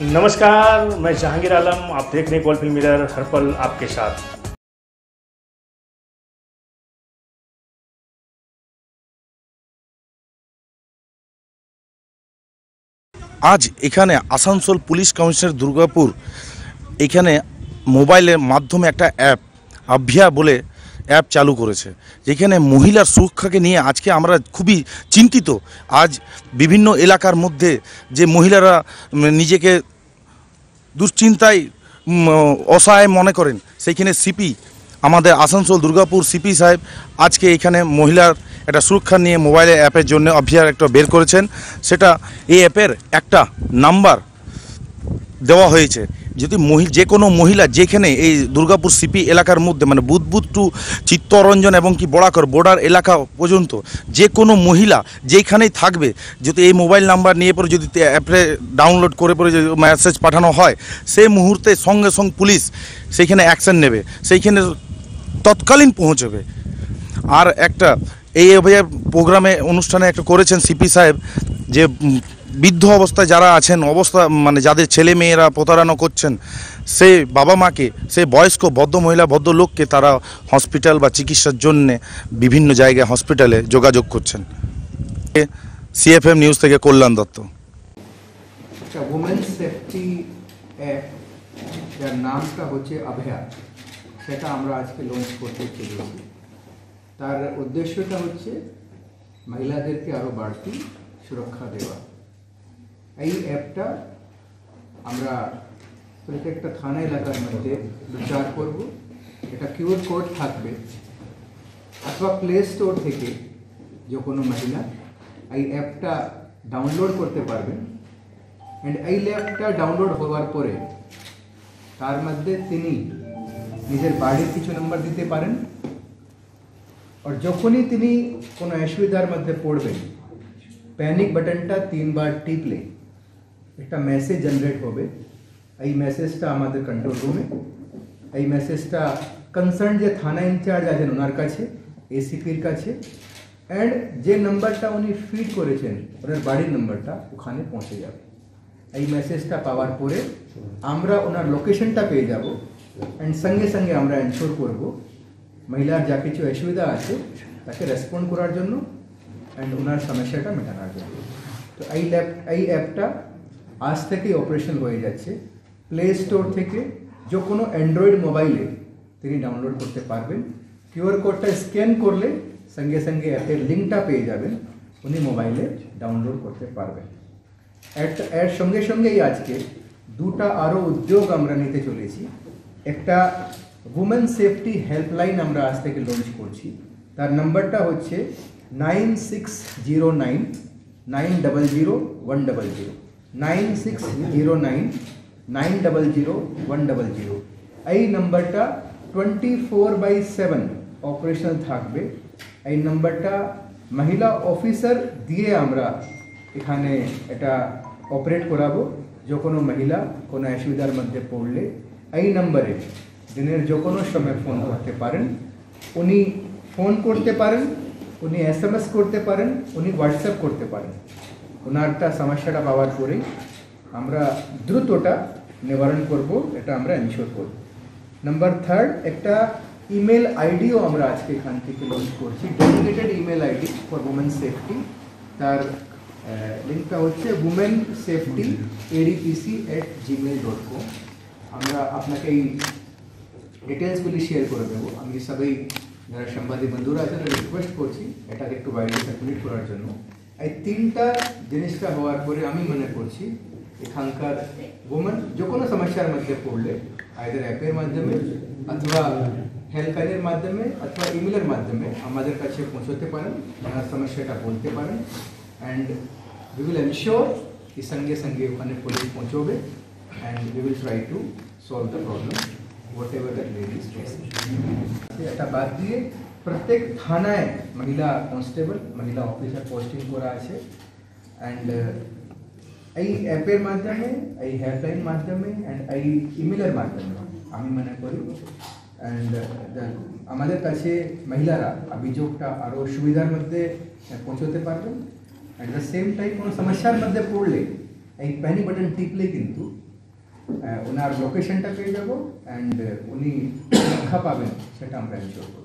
नमस्कार, मैं जहांगीर आलम। आप देख रहे हैं कॉल फिल्म मिरर, हर पल आपके साथ। आज এখানে আসানসোল পুলিশ কমিশনার দুর্গাপুর এখানে মোবাইলের মাধ্যমে একটা অ্যাপ আভ্যা বলে অ্যাপ চালু করেছে, যেখানে মহিলার সুরক্ষাকে নিয়ে আজকে আমরা খুবই চিন্তিত। আজ বিভিন্ন এলাকার মধ্যে যে মহিলারা নিজেকে দুশ্চিন্তায় অসহায় মনে করেন, সেইখানে সিপি আমাদের আসানসোল দুর্গাপুর সিপি সাহেব আজকে এখানে মহিলার একটা সুরক্ষা নিয়ে মোবাইলের অ্যাপের জন্য অভিযান একটা বের করেছেন। সেটা এই অ্যাপের একটা নাম্বার দেওয়া হয়েছে, যদি যে কোনো মহিলা যেখানে এই দুর্গাপুর সিপি এলাকার মধ্যে মানে বুধবুধ টু চিত্তরঞ্জন এবং কি বড়াকর বর্ডার এলাকা পর্যন্ত যে কোনো মহিলা যেখানেই থাকবে, যদি এই মোবাইল নাম্বার নিয়ে পরে যদি অ্যাপে ডাউনলোড করে পরে যদি মেসেজ পাঠানো হয়, সেই মুহূর্তে সঙ্গে সঙ্গে পুলিশ সেইখানে অ্যাকশন নেবে, সেইখানে তৎকালীন পৌঁছবে। আর একটা এই অভিযান প্রোগ্রামে অনুষ্ঠানে একটা করেছেন সিপি সাহেব, যে বৃদ্ধ অবস্থায় যারা আছেন মানে যাদের ছেলে মেয়েরা প্রতারণা করছেন, সেই বাবা মাকে, সেই বয়স্ক ভদ্র মহিলা ভদ্র লোককে তারা হসপিটাল বা চিকিৎসার জন্যে বিভিন্ন জায়গায় হসপিটালে যোগাযোগ করছেন। সিএফএম নিউজ থেকে Kalyan Dutta. Women safety app, যার নামটা হচ্ছে আভ্যা, সেটা আমরা আজকে লঞ্চ করতে চলেছি। তার উদ্দেশ্যটা হচ্ছে মহিলাদেরকে আরও বাড়তি সুরক্ষা দেওয়া। এই অ্যাপটা আমরা প্রত্যেকটা থানা এলাকার মধ্যে প্রচার করব। এটা কিউআর কোড থাকবে, অথবা প্লে স্টোর থেকে যে কোনো মহিলা এই অ্যাপটা ডাউনলোড করতে পারবেন। অ্যান্ড এই অ্যাপটা ডাউনলোড হওয়ার পরে তার মধ্যে তিনি নিজের বাড়ির কিছু নাম্বার দিতে পারেন, আর যখনই তিনি কোনো অসুবিধার মধ্যে পড়বেন, প্যানিক বাটনটা 3 বার টিপলে একটা মেসেজ জেনারেট হবে। এই মেসেজটা আমাদের কন্ট্রোল রুমে, এই মেসেজটা কনসার্ন যে থানা ইনচার্জ আছেন ওনার কাছে, এসিপির কাছে, অ্যান্ড যে নাম্বারটা উনি ফিড করেছেন ওনার বাড়ির নাম্বারটা ওখানে পৌঁছে যাবে। এই মেসেজটা পাওয়ার পরে আমরা ওনার লোকেশনটা পেয়ে যাব, অ্যান্ড সঙ্গে সঙ্গে আমরা এনশোর করব মহিলার যা কিছু অসুবিধা আছে তাকে রেসপন্ড করার জন্য অ্যান্ড ওনার সমস্যাটা মেটানোর জন্য। তো এই অ্যাপটা আজ থেকেই অপারেশন হয়ে যাচ্ছে। প্লে স্টোর থেকে যে কোনো অ্যান্ড্রয়েড মোবাইলে তিনি ডাউনলোড করতে পারবেন। কিউআর কোডটা স্ক্যান করলে সঙ্গে সঙ্গে অ্যাপের লিঙ্কটা পেয়ে যাবেন, উনি মোবাইলে ডাউনলোড করতে পারবেন। এর সঙ্গে সঙ্গেই আজকে দুটা আরও উদ্যোগ আমরা নিতে চলেছি। একটা উমেন সেফটি হেল্পলাইন আমরা আজ থেকে লঞ্চ করছি। তার নাম্বারটা হচ্ছে 9609 900 100, 9609 900 100। এই নাম্বারটা 24/7 অপারেশনাল থাকবে। এই নাম্বারটা মহিলা অফিসার দিয়ে আমরা এখানে এটা অপারেট করাবো। যে কোনো মহিলা কোনো অসুবিধার মধ্যে পড়লে এই নম্বরে দিনের যে কোনো সময় ফোন করতে পারেন। উনি ফোন করতে পারেন, উনি SMS করতে পারেন, উনি হোয়াটসঅ্যাপ করতে পারেন। ওনারটা সমস্যাটা পাওয়ার পরেই আমরা দ্রুতটা নিবারণ করব, এটা আমরা এনশোর করব। নাম্বার 3, একটা ইমেল আইডিও আমরা আজকে এখান থেকে লঞ্চ করছি, dedicated email ID for women safety. তার লিঙ্কটা হচ্ছে womensafety@gmail.com। আমরা আপনাকে এই ডিটেলসগুলি শেয়ার করে দেবো। আমি সবাই যারা সাংবাদিক বন্ধুরা আছেন রিকোয়েস্ট করছি এটাকে একটু বাইরে সার্কুলেট করার জন্য। এই তিনটা জিনিসটা হওয়ার পরে আমি মনে করছি এখানকার ওমেন যে কোনো সমস্যার মধ্যে পড়লে আইদার অ্যাপের মাধ্যমে অথবা হেল্পলাইনের মাধ্যমে অথবা ইমেলের মাধ্যমে আমাদের কাছে পৌঁছতে পারেন, ওনার সমস্যাটা বলতে পারেন, অ্যান্ড we will ensure कि संगे संगे ওখানে পুলিশ পৌঁছবে, and we will try to solve the problem whatever that lady is facing। এটা বাদ দিয়ে প্রত্যেক থানায় মহিলা কনস্টেবল, মহিলা অফিসার পোস্টিং করা আছে, অ্যান্ড এই অ্যাপের মাধ্যমে, এই হেল্পলাইন মাধ্যমে, অ্যান্ড এই ইমেলের মাধ্যমে আমি মনে করি অ্যান্ড আমাদের কাছে মহিলারা অভিযোগটা আরও সুবিধার মধ্যে পৌঁছতে পারবেন। অ্যাট দ্য সেম টাইম কোনো সমস্যার মধ্যে পড়লে এই প্যানিক বাটন টিপলে কিন্তু ওনার লোকেশনটা পেয়ে যাবো অ্যান্ড উনি রক্ষা পাবেন সেটা আমরা এনশিওর করব।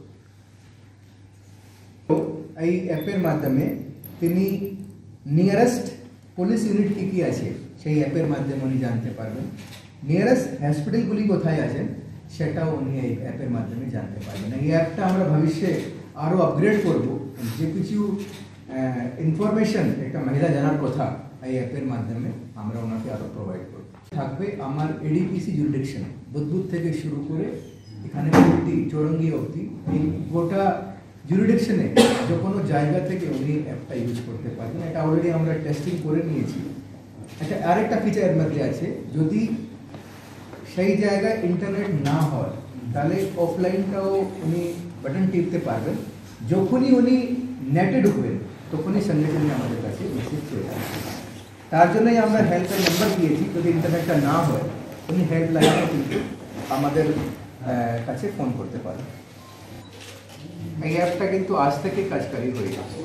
তো এই অ্যাপের মাধ্যমে তিনি নিয়ারেস্ট পুলিশ ইউনিট কি আছে সেই অ্যাপের মাধ্যমে উনি জানতে পারবেন, নিয়ারেস্ট হসপিটালগুলি কোথায় আছেন সেটাও উনি এই অ্যাপের মাধ্যমে জানতে পারবেন। এই অ্যাপটা আমরা ভবিষ্যতে আরও আপগ্রেড করব, যে কিছু ইনফরমেশন একটা মহিলা জানার কথা এই অ্যাপের মাধ্যমে আমরা ওনাকে আরও প্রোভাইড করব। থাকবে আমার এডিপিসি জুরিডিকশন বুধবুধ থেকে শুরু করে এখানে অবধি চৌরঙ্গি অবধি এই গোটা জুরিডিকশনে যে কোনো জায়গা থেকে উনি অ্যাপটা ইউজ করতে পারবেন। এটা অলরেডি আমরা টেস্টিং করে নিয়েছি। এটা আরেকটা ফিচার এর মধ্যে আছে, যদি সেই জায়গায় ইন্টারনেট না হয় তাহলে অফলাইনটাও উনি বাটন টিপতে পারবেন, যখনই উনি নেটে ঢুকবেন তখনই সঙ্গে সঙ্গে আমাদের কাছে মেসেজ চলে আসবে। তার জন্যই আমরা হেল্পলাইন নাম্বার দিয়েছি, যদি ইন্টারনেটটা না হয় উনি হেল্পলাইনে কিন্তু আমাদের কাছে ফোন করতে পারেন। এই অ্যাপটা কিন্তু আজ থেকে কাজকারী হয়ে গেছে।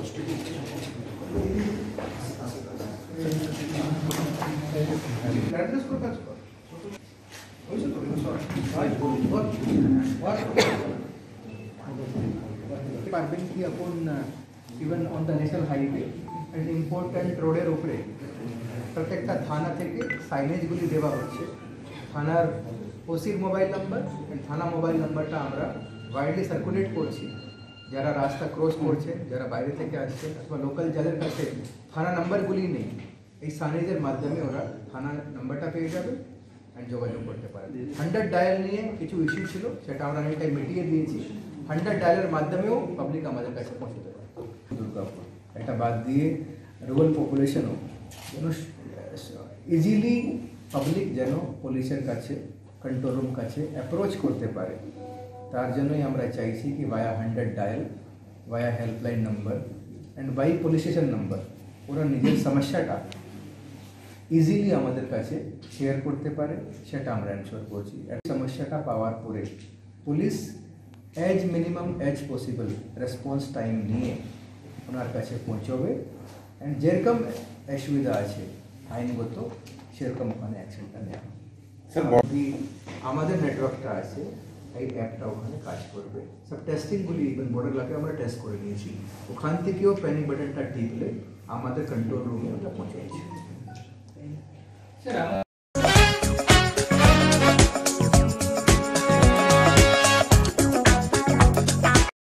পারবেন কি এখন even on the national highway and important রোডের উপরে প্রত্যেকটা থানা থেকে সাইনেজগুলি দেওয়া হচ্ছে, থানার ওসির মোবাইল নাম্বার অ্যান্ড থানা মোবাইল নাম্বারটা আমরা ওয়াইডলি সার্কুলেট করছি। যারা রাস্তা ক্রস করছে, যারা বাইরে থেকে আসছে অথবা লোকাল যাদের কাছে থানা নাম্বারগুলি নেই, এই সাইনেজের মাধ্যমে ওরা থানা নাম্বারটা পেয়ে যাবে অ্যান্ড যোগাযোগ করতে পারে। 100 ডায়াল নিয়ে কিছু ইস্যু ছিল, সেটা আমরা অনেকটাই মিটিয়ে দিয়েছি। 100 ডায়ালের মাধ্যমেও পাবলিক আমাদের কাছে পৌঁছতে পারে। দুর্গাপুর এটা বাদ দিয়ে রুরাল পপুলেশনও যেন ইজিলি পাবলিক যেন পুলিশের কাছে কন্ট্রোল রুম কাছে অ্যাপ্রোচ করতে পারে, তার জন্যই আমরা চাইছি কি via 100 dial, via helpline number and by police station number ওরা নিজের সমস্যাটা ইজিলি আমাদের কাছে শেয়ার করতে পারে, সেটা আমরা এনশোর করছি। সমস্যাটা পাওয়ার পরে police as minimum as possible response time নিয়ে ওনার কাছে পৌঁছবে অ্যান্ড যেরকম অসুবিধা আছে আইনগত সেরকম ওখানে অ্যাকশনটা নেওয়া। স্যার আমাদের নেটওয়ার্কটা আছে, এই অ্যাপটা ওখানে কাজ করবে। সব টেস্টিংগুলি ইভেন বর্ডার এলাকায় আমরা টেস্ট করে নিয়েছি, ওখান থেকেও প্যানিক বাটনটা টিপলে আমাদের কন্ট্রোল রুমে ওটা পৌঁছে যাচ্ছে।